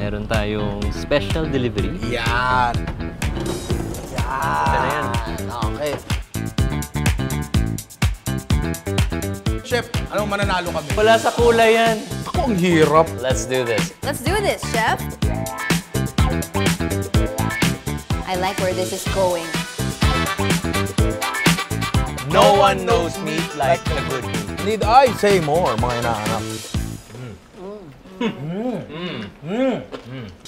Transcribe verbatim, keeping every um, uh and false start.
meron tayong special delivery. Yan. Yan. Ito na yan. Okay. Chef, anong mananalo kami? Wala sa kulay yan. Ako ang hirap. Let's do this. Let's do this, chef. I like where this is going. No one knows meat like a good meat. Need I say more, mga inaanak? Mm. Mm. Mm. Mm. Mm.